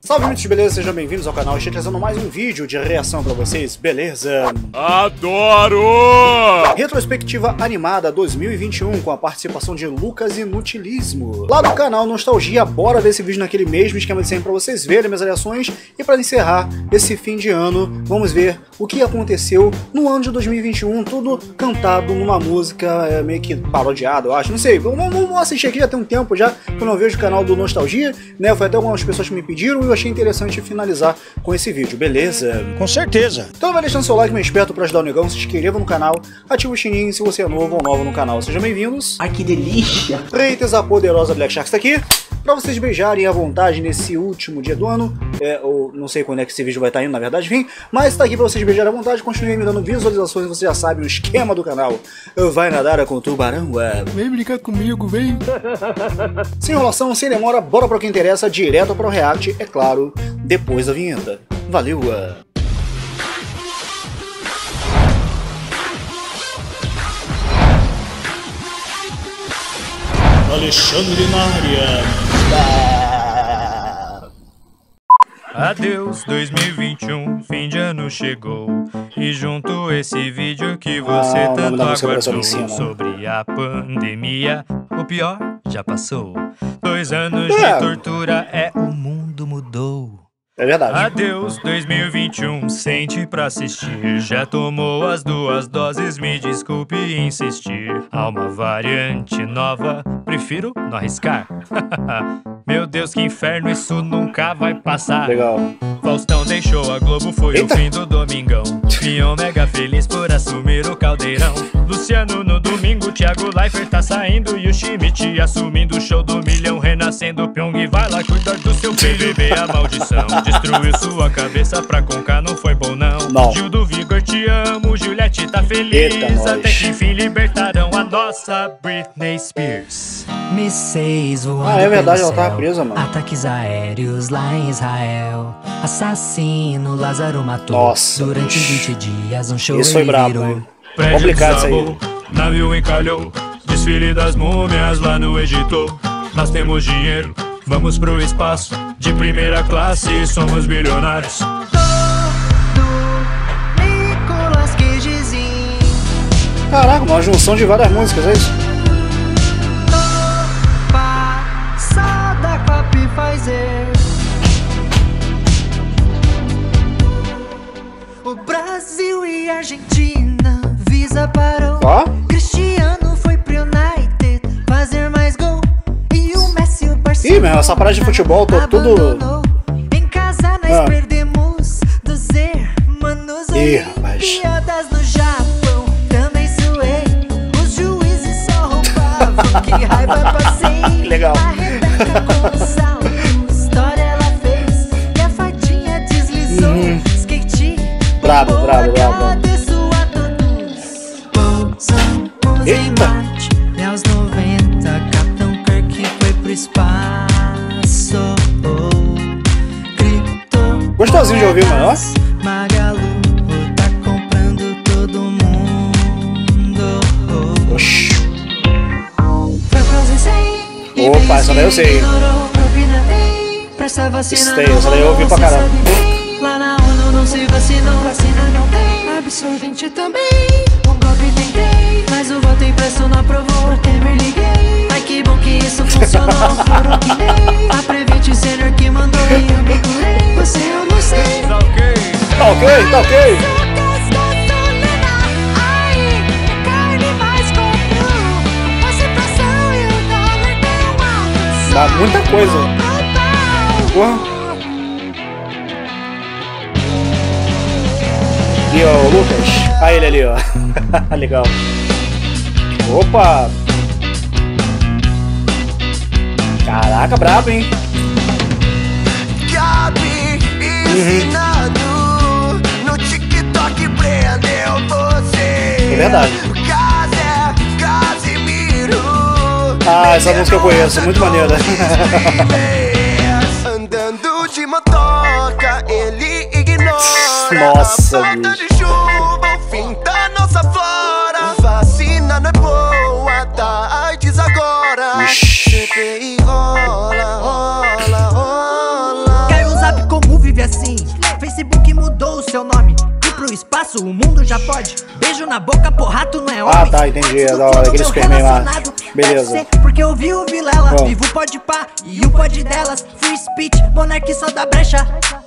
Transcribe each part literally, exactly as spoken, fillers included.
Salve, muitos, beleza? Sejam bem-vindos ao canal. Estou trazendo mais um vídeo de reação pra vocês, beleza? Adoro! Retrospectiva animada dois mil e vinte e um com a participação de Lucas Inutilismo. Lá do canal Nostalgia, bora ver esse vídeo naquele mesmo esquema de sempre pra vocês verem minhas reações. E pra encerrar esse fim de ano, vamos ver o que aconteceu no ano de dois mil e vinte e um, tudo cantado numa música é, meio que parodiada, eu acho. Não sei, vamos, vamos assistir aqui, já tem um tempo já que eu não vejo o canal do Nostalgia, né? Foi até algumas pessoas que me pediram e eu achei interessante finalizar com esse vídeo, beleza? Com certeza. Então vai deixando seu like, meu esperto, pra ajudar o negão, se inscreva no canal, ativa o sininho se você é novo ou nova no canal. Sejam bem-vindos. Ai, que delícia! Freitas, a poderosa Black Shark está aqui, pra vocês beijarem à vontade nesse último dia do ano, é, ou não sei quando é que esse vídeo vai estar indo, na verdade, enfim, mas tá aqui pra vocês beijarem à vontade, continuem me dando visualizações, você já sabe o esquema do canal. Vai nadar com o tubarão, ué. Vem brincar comigo, vem. Sem enrolação, sem demora, bora para o que interessa, direto para o react, é claro, depois da vinheta. Valeu! Ué. Alexandre na área. Adeus dois mil e vinte e um, fim de ano chegou. E junto esse vídeo que você Ah, o nome tanto da música aguardou ensina. sobre a pandemia, o pior já passou. Dois anos É. de tortura, é o mundo mudou. É verdade. Adeus dois mil e vinte e um, sente pra assistir. Já tomou as duas doses, me desculpe insistir. Há uma variante nova, prefiro não arriscar. Meu Deus, que inferno, isso nunca vai passar. Legal. Faustão deixou a Globo, foi Eita. o fim do Domingão. Mion mega feliz por assumir o caldeirão. Luciano no domingo, Thiago Leifert tá saindo e o Schmidt assumindo o show do milhão. Renascendo, Pyong vai lá cuidar do seu B B B, a maldição destruiu sua cabeça, pra Conká não foi bom não. Não. Gil do Vigor, te amo, Juliette tá feliz. Eita, nós. Até que enfim libertarão a nossa Britney Spears. Mísseis voando Ah, é verdade, pelo ela tava céu, presa, mano. Ataques aéreos lá em Israel. Assassino Lázaro matou. Nossa, durante bicho. vinte dias um show Isso foi ele brabo, virou. hein? Prédio Complicado isso aí. desabou, navio encalhou, desfile das múmias lá no Egito. Nós temos dinheiro, vamos pro espaço, de primeira classe, somos bilionários. Nicolas Cagezinho. Caraca, uma junção de várias músicas, é isso? Passada com a Pfizer. O Brasil e a Argentina, Visa parou. Ó. Cristiano foi pro United fazer mais gol. E o Messi, o Barcelona. Ih, meu, essa parada de futebol, tô tudo- abandonou. Em casa nós Ah. perdemos dos hermanos. Ih, rapaz. Olimpíadas no Japão, também suei. Os juízes só roubavam, que raiva passei. Legal. A Rebeca Gonçalves, história ela fez. E a fadinha deslizou. Uhum. Skate. Brabo, bombou, brabo, brabo. agradeço a todos. Pousamos em Eita. Marte. E aos noventa, Capitão Kirk foi pro espaço. Gritou. Gostosinho de ouvir, mano, ó. Magalu tá comprando todo mundo. Oxi. Foi Frozen cem. E Opa, veio essa daí eu se sei. ignorou, propina tem. Pra essa vacina Esse daí, não essa daí eu ouvi rolou, pra se caramba. sabe bem. Lá na ONU não se vacinou, vacina não tem. Absorvente também. Um golpe tentei, mas o voto impresso não aprovou. Pro Temer liguei. Ai, que bom que isso funcionou. Foram que nem a Prevent Senior que mandou e eu me curei. Você eu não sei. Tá ok? Tá ok, tá ok. Dá muita coisa. Porra. E ó, o Lucas. Ah, ele ali, ó. Legal. Opa. Caraca, brabo, hein? Gabi ensinado no TikTok prendeu você. É verdade. Casé, Casimiro. Ah, essa música eu conheço, muito maneira. Andando de motoca, ele ignora. Nossa, a falta bicho. de chuva, o fim da nossa flora. Vacina não é boa, tá AIDS agora. Ixi. C P I rola, rola, rola. Caiu um zap seu nome. E pro espaço o mundo já pode. Beijo na boca, porra, tu não é homem. Ah, tá, entendi. É da hora, aquele Superman lá. Beleza. Porque eu vi o Vilela, Bom. vivo pode pá e o pode delas. Free speech, Monark só da brecha.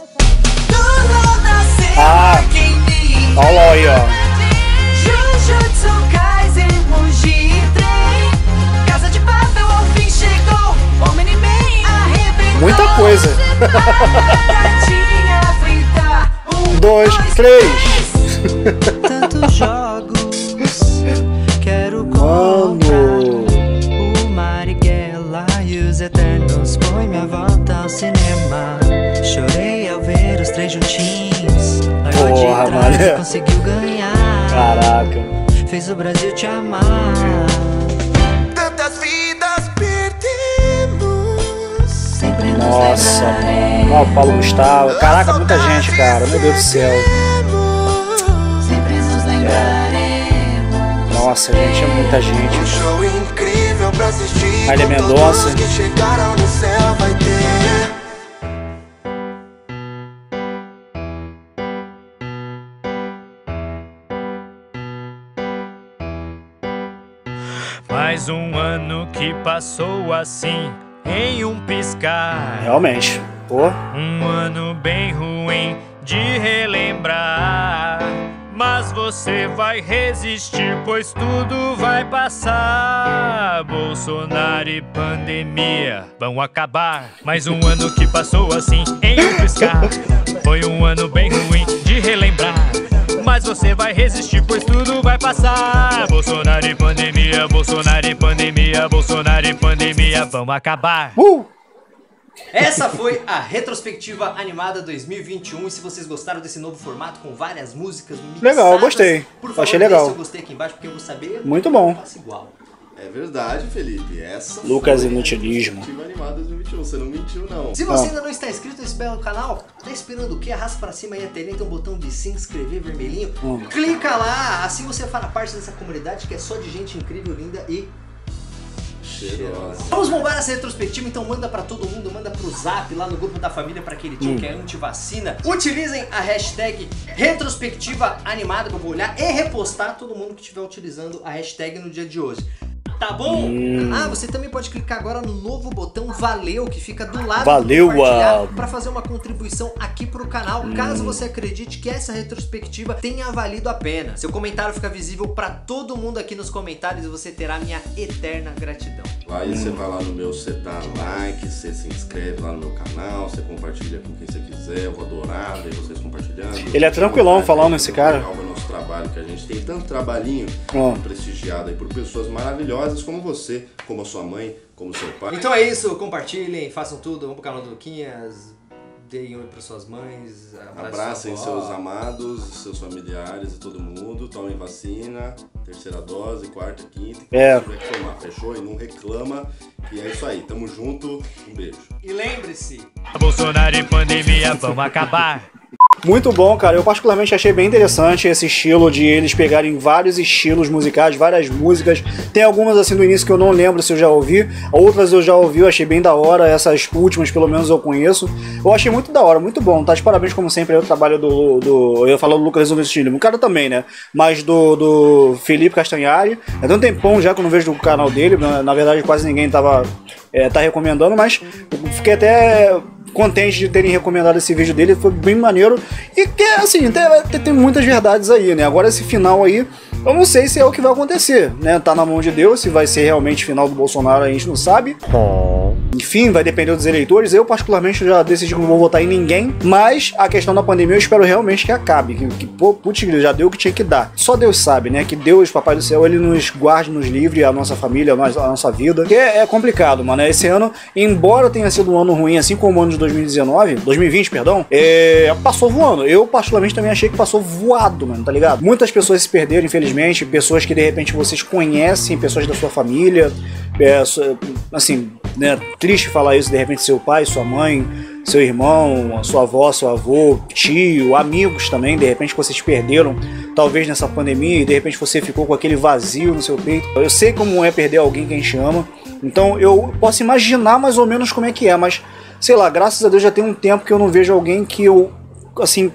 Ah, olha lá aí, ó. Jujutsu Kaisen, Muji Trem. Casa de Papel ao fim chegou. Omni-Man arrebentou. Muita coisa. Um, dois, três. Tantos jogos, quero comprar o Marighella e os Eternos. Foi minha volta ao cinema. Chorei ao ver os três juntinhos. Largou de Porra, trás mano. e conseguiu ganhar. Caraca. Fez o Brasil te amar. Tantas vidas perdemos. Sempre nos Nossa, lembraremos. mano. Ó, o Paulo Gustavo. Caraca, muita gente, cara. Meu Deus do céu. Sempre nos lembraremos. Nossa, gente, é muita Um gente. show incrível pra assistir. Marília com Mendonça. todos que chegaram no céu vai ter. Mais um ano que passou assim, em um piscar. Realmente. Pô. Um ano bem ruim de relembrar. Mas você vai resistir, pois tudo vai passar. Bolsonaro e pandemia vão acabar. Mais um ano que passou assim, em um piscar. Foi um ano bem ruim de relembrar. Mas você vai resistir, pois tudo vai passar. Bolsonaro e pandemia, Bolsonaro e pandemia, Bolsonaro e pandemia vão acabar. Uh! Essa foi a retrospectiva animada dois mil e vinte e um. E se vocês gostaram desse novo formato com várias músicas mixadas, Legal, eu gostei. Por favor, Achei legal. deixa eu gostei aqui embaixo porque eu vou saber. Muito bom. Eu faço igual. É verdade, Felipe. Essa Lucas foi Inutilismo. a retrospectiva animada dois mil e vinte e um. Você não mentiu, não. Se você Não. ainda não está inscrito nesse belo canal, tá esperando o quê? Arrasta pra cima aí a telinha, tem um botão de se inscrever vermelhinho. Hum. Clica lá, assim você fará parte dessa comunidade que é só de gente incrível, linda e Cheirosa. vamos bombar essa retrospectiva, então manda pra todo mundo, manda pro zap, lá no grupo da família, pra aquele tio Hum. que é anti-vacina. Utilizem a hashtag retrospectiva animada, que eu vou olhar e repostar todo mundo que estiver utilizando a hashtag no dia de hoje. Tá bom? Hum. Ah, você também pode clicar agora no novo botão Valeu, que fica do lado Valeu, do compartilhar, ah. pra fazer uma contribuição aqui pro canal, caso você acredite que essa retrospectiva tenha valido a pena. Seu comentário fica visível pra todo mundo aqui nos comentários e você terá minha eterna gratidão. Aí você vai lá no meu, você dá like, você se inscreve lá no meu canal, você compartilha com quem você quiser, eu vou adorar ver vocês compartilhando. Ele é tranquilão falando, esse cara. Legal o nosso trabalho, que a gente tem tanto trabalhinho Ó. prestigiado aí por pessoas maravilhosas como você, como a sua mãe, como seu pai. Então é isso, compartilhem, façam tudo, vamos pro canal do Luquinhas, deem oi para suas mães, Abracem sua avó. seus amados, seus familiares e todo mundo, tomem vacina, terceira dose, quarta, quinta, É. tiver que tomar, fechou? E não reclama, e é isso aí, tamo junto, um beijo. E lembre-se, Bolsonaro e pandemia vão acabar. Muito bom, cara. Eu particularmente achei bem interessante esse estilo de eles pegarem vários estilos musicais, várias músicas. Tem algumas assim do início que eu não lembro se eu já ouvi, outras eu já ouvi, eu achei bem da hora. Essas últimas, pelo menos, eu conheço. Eu achei muito da hora, muito bom. Tá de parabéns, como sempre, aí o trabalho do. do eu ia falar do Lucas Inutilismo, o cara também, né? Mas do, do Felipe Castanhari. É tem um tempão já que eu não vejo do canal dele. Na, na verdade, quase ninguém tava é, tá recomendando, mas eu fiquei até contente de terem recomendado esse vídeo dele, foi bem maneiro. E que, assim, tem, tem muitas verdades aí, né? Agora esse final aí, eu não sei se é o que vai acontecer, né? Tá na mão de Deus, se vai ser realmente final do Bolsonaro, a gente não sabe. Enfim, vai depender dos eleitores. Eu, particularmente, já decidi que não vou votar em ninguém. Mas a questão da pandemia eu espero realmente que acabe. Que, que pô, putz, já deu o que tinha que dar. Só Deus sabe, né? Que Deus, Papai do Céu, ele nos guarde, nos livre, a nossa família, a nossa, a nossa vida. Que é, é complicado, mano. Esse ano, embora tenha sido um ano ruim, assim como o ano de dois mil e dezenove, dois mil e vinte, perdão, é, passou voando. Eu, particularmente, também achei que passou voado, mano, tá ligado? Muitas pessoas se perderam, infelizmente. Pessoas que, de repente, vocês conhecem, pessoas da sua família. É, assim, né? Triste falar isso, de repente, seu pai, sua mãe, seu irmão, sua avó, seu avô, tio, amigos também, de repente vocês perderam, talvez nessa pandemia, e de repente você ficou com aquele vazio no seu peito. Eu sei como é perder alguém que a gente ama, então eu posso imaginar mais ou menos como é que é, mas sei lá, graças a Deus já tem um tempo que eu não vejo alguém que eu, assim,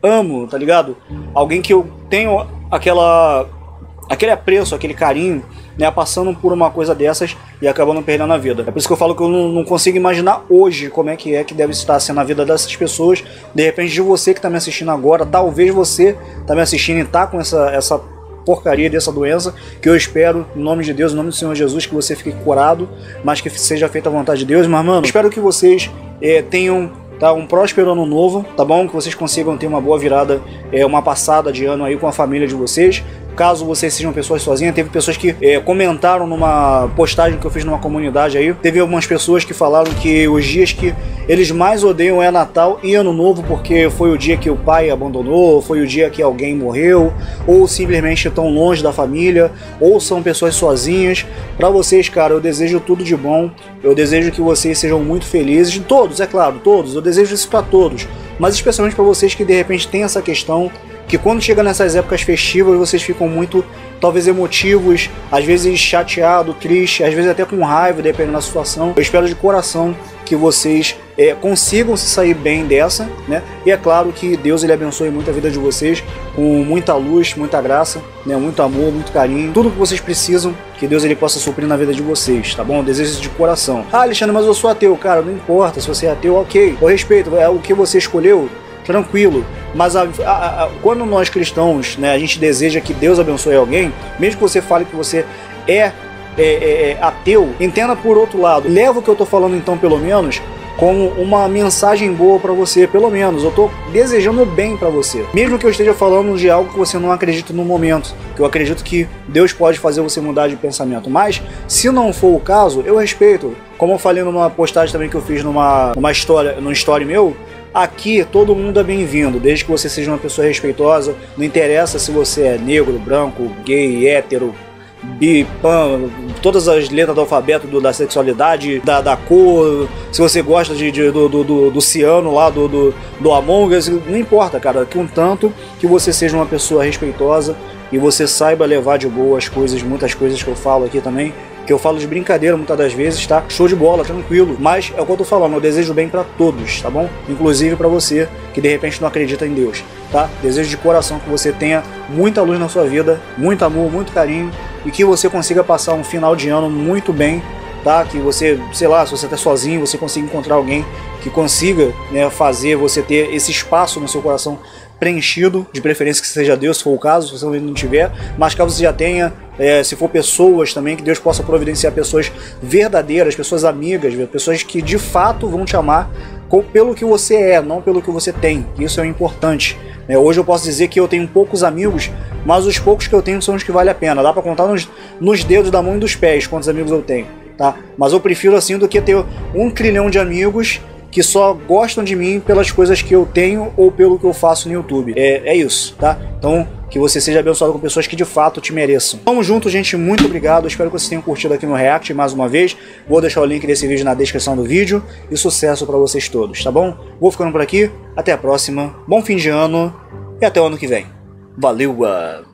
amo, tá ligado? Alguém que eu tenho aquela, aquele apreço, aquele carinho, né, passando por uma coisa dessas e acabando perdendo a vida. É por isso que eu falo que eu não, não consigo imaginar hoje como é que é que deve estar sendo a vida dessas pessoas. De repente, de você que tá me assistindo agora, talvez você tá me assistindo e tá com essa, essa porcaria dessa doença, que eu espero, em nome de Deus, em nome do Senhor Jesus, que você fique curado, mas que seja feita a vontade de Deus. Mas, mano, espero que vocês é, tenham tá, um próspero ano novo, tá bom? Que vocês consigam ter uma boa virada, é, uma passada de ano aí com a família de vocês. Caso vocês sejam pessoas sozinhas, teve pessoas que é, comentaram numa postagem que eu fiz numa comunidade aí, teve algumas pessoas que falaram que os dias que eles mais odeiam é Natal e Ano Novo, porque foi o dia que o pai abandonou, foi o dia que alguém morreu, ou simplesmente estão longe da família, ou são pessoas sozinhas. Pra vocês, cara, eu desejo tudo de bom, eu desejo que vocês sejam muito felizes, todos, é claro, todos, eu desejo isso pra todos, mas especialmente pra vocês que de repente tem essa questão, que quando chega nessas épocas festivas vocês ficam muito, talvez, emotivos, às vezes chateado, triste, às vezes até com raiva, dependendo da situação. Eu espero de coração que vocês é, consigam se sair bem dessa, né? E é claro que Deus ele abençoe muito a vida de vocês, com muita luz, muita graça, né? Muito amor, muito carinho, tudo que vocês precisam, que Deus ele possa suprir na vida de vocês, tá bom? Eu desejo isso de coração. Ah, Alexandre, mas eu sou ateu. Cara, não importa, se você é ateu, ok, eu respeito, é o que você escolheu, tranquilo, mas a, a, a, quando nós cristãos, né, a gente deseja que Deus abençoe alguém, mesmo que você fale que você é, é, é, é ateu, entenda por outro lado, leva o que eu tô falando então pelo menos como uma mensagem boa para você, pelo menos eu tô desejando bem para você, mesmo que eu esteja falando de algo que você não acredita no momento, que eu acredito que Deus pode fazer você mudar de pensamento, mas se não for o caso, eu respeito, como eu falei numa postagem também que eu fiz numa, numa história, num story meu. Aqui todo mundo é bem-vindo, desde que você seja uma pessoa respeitosa, não interessa se você é negro, branco, gay, hétero, bi, pan, todas as letras do alfabeto do, da sexualidade, da, da cor, se você gosta de, de, do, do, do ciano lá, do, do, do Among Us, não importa, cara, contanto que você seja uma pessoa respeitosa e você saiba levar de boa as coisas, muitas coisas que eu falo aqui também, que eu falo de brincadeira muitas das vezes, tá? Show de bola, tranquilo. Mas é o que eu tô falando, eu desejo bem pra todos, tá bom? Inclusive pra você que de repente não acredita em Deus, tá? Desejo de coração que você tenha muita luz na sua vida, muito amor, muito carinho e que você consiga passar um final de ano muito bem, tá? Que você, sei lá, se você tá sozinho, você consiga encontrar alguém que consiga, né, fazer você ter esse espaço no seu coração preenchido, de preferência que seja Deus, se for o caso, se você não tiver, mas caso você já tenha, é, se for pessoas também, que Deus possa providenciar pessoas verdadeiras, pessoas amigas, pessoas que de fato vão te amar pelo que você é, não pelo que você tem, isso é importante. É, hoje eu posso dizer que eu tenho poucos amigos, mas os poucos que eu tenho são os que valem a pena, dá pra contar nos, nos dedos da mão e dos pés quantos amigos eu tenho, tá? Mas eu prefiro assim do que ter um trilhão de amigos que só gostam de mim pelas coisas que eu tenho ou pelo que eu faço no YouTube. É, é isso, tá? Então, que você seja abençoado com pessoas que de fato te mereçam. Tamo junto, gente. Muito obrigado. Espero que vocês tenham curtido aqui no React mais uma vez. Vou deixar o link desse vídeo na descrição do vídeo. E sucesso pra vocês todos, tá bom? Vou ficando por aqui. Até a próxima. Bom fim de ano. E até o ano que vem. Valeu!